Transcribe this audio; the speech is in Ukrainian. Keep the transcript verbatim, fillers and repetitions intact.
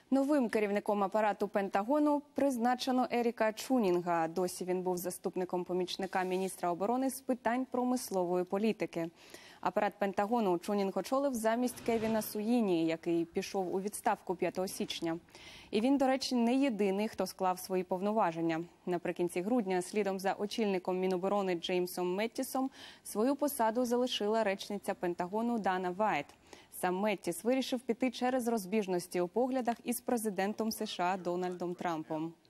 Новим керівником апарату Пентагону призначено Еріка Чунінга. Досі він був заступником помічника міністра оборони з питань промислової політики. Апарат Пентагону Чунінг очолив замість Кевіна Суїні, який пішов у відставку п'ятого січня. І він, до речі, не єдиний, хто склав свої повноваження. Наприкінці грудня, слідом за очільником Міноборони Джеймсом Меттісом, свою посаду залишила речниця Пентагону Дана Вайт. Сам Меттіс вирішив піти через розбіжності у поглядах із президентом США Дональдом Трампом.